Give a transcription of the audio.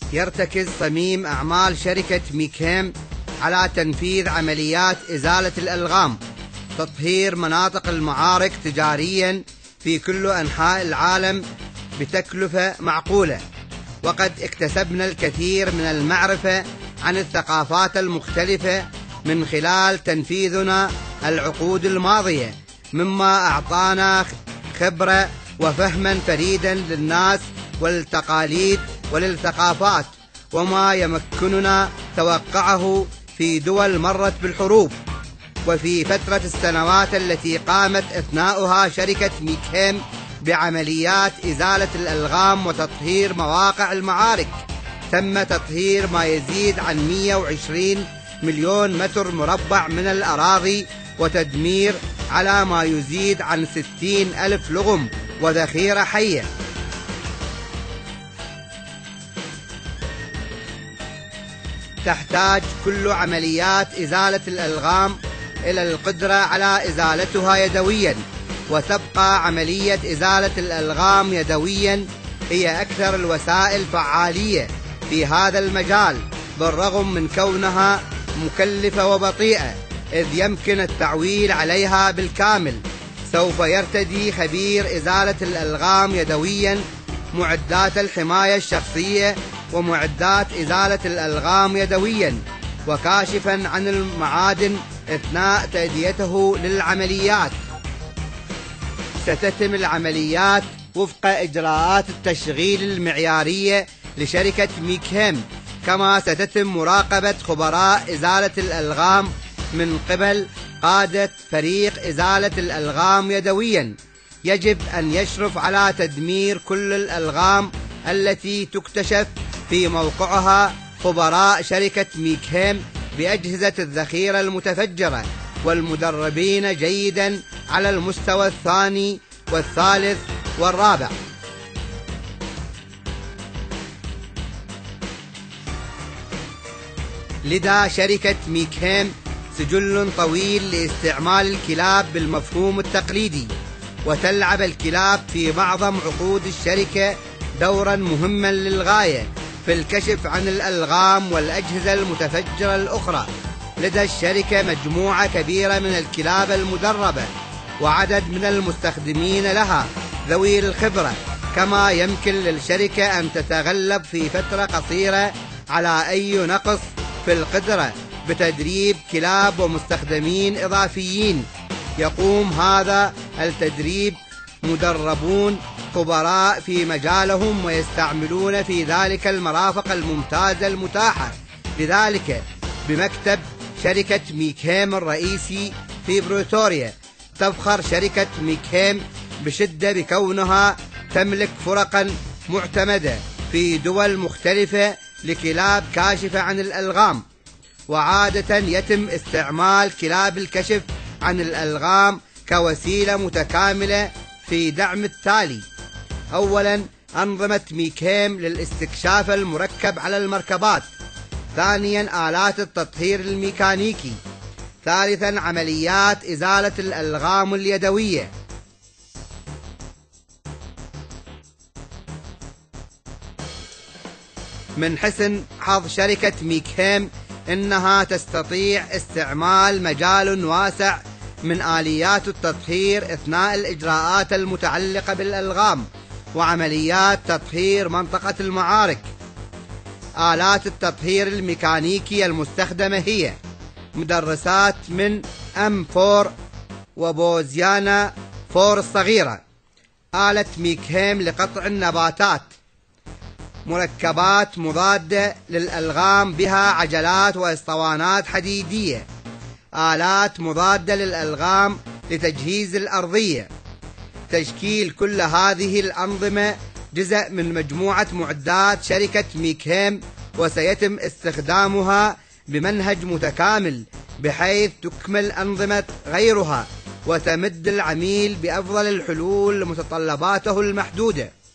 يرتكز صميم أعمال شركة ميكهيم على تنفيذ عمليات إزالة الألغام، تطهير مناطق المعارك تجاريا في كل أنحاء العالم بتكلفة معقولة. وقد اكتسبنا الكثير من المعرفة عن الثقافات المختلفة من خلال تنفيذنا العقود الماضية، مما أعطانا خبرة وفهما فريدا للناس وللتقاليد وللثقافات، وما يمكننا توقعه في دول مرت بالحروب. وفي فترة السنوات التي قامت أثناؤها شركة ميكهيم بعمليات إزالة الألغام وتطهير مواقع المعارك، تم تطهير ما يزيد عن 120 مليون متر مربع من الأراضي، وتدمير على ما يزيد عن 60 ألف لغم وذخيرة حية. تحتاج كل عمليات إزالة الألغام إلى القدرة على إزالتها يدويا، وتبقى عملية إزالة الألغام يدويا هي أكثر الوسائل فعالية في هذا المجال، بالرغم من كونها مكلفة وبطيئة، إذ يمكن التعويل عليها بالكامل. سوف يرتدي خبير إزالة الألغام يدويا معدات الحماية الشخصية ومعدات إزالة الألغام يدويا، وكاشفا عن المعادن أثناء تأديته للعمليات. ستتم العمليات وفق إجراءات التشغيل المعيارية لشركة ميكهيم، كما ستتم مراقبة خبراء إزالة الألغام من قبل قادة فريق إزالة الألغام يدويا. يجب أن يشرف على تدمير كل الألغام التي تكتشف في موقعها خبراء شركة ميكهيم بأجهزة الذخيرة المتفجرة والمدربين جيدا على المستوى الثاني والثالث والرابع. لدى شركة ميكهيم سجل طويل لاستعمال الكلاب بالمفهوم التقليدي، وتلعب الكلاب في معظم عقود الشركة دورا مهما للغاية في الكشف عن الألغام والأجهزة المتفجرة الأخرى. لدى الشركة مجموعة كبيرة من الكلاب المدربة وعدد من المستخدمين لها ذوي الخبرة، كما يمكن للشركة أن تتغلب في فترة قصيرة على أي نقص في القدرة بتدريب كلاب ومستخدمين إضافيين. يقوم هذا التدريب مدربون خبراء في مجالهم ويستعملون في ذلك المرافق الممتازة المتاحة. لذلك بمكتب شركة ميكهيم الرئيسي في بريتوريا تفخر شركة ميكهيم بشدة بكونها تملك فرقا معتمدة في دول مختلفة لكلاب كاشفة عن الألغام، وعادة يتم استعمال كلاب الكشف عن الألغام كوسيلة متكاملة في دعم التالي: أولا، أنظمة ميكهيم للاستكشاف المركب على المركبات. ثانيا، آلات التطهير الميكانيكي. ثالثا، عمليات إزالة الألغام اليدوية. من حسن حظ شركة ميكهيم إنها تستطيع استعمال مجال واسع من آليات التطهير أثناء الإجراءات المتعلقة بالألغام وعمليات تطهير منطقة المعارك. آلات التطهير الميكانيكي المستخدمة هي مدرسات من M4 وبوزيانا 4 الصغيرة، آلة ميكهيم لقطع النباتات، مركبات مضادة للألغام بها عجلات واسطوانات حديدية، آلات مضادة للألغام لتجهيز الأرضية. تشكيل كل هذه الأنظمة جزء من مجموعة معدات شركة ميكهيم، وسيتم استخدامها بمنهج متكامل بحيث تكمل أنظمة غيرها وتمد العميل بأفضل الحلول لمتطلباته المحدودة.